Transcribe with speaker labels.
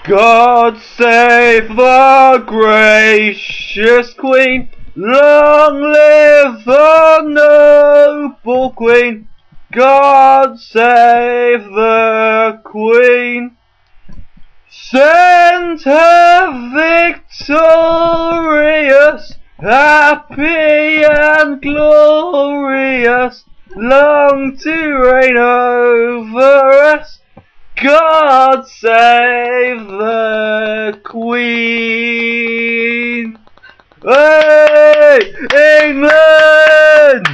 Speaker 1: God save the gracious Queen, long live the noble Queen. God save the Queen. Send her victorious, happy and glorious, long to reign over us. God save the Queen. Hey, England!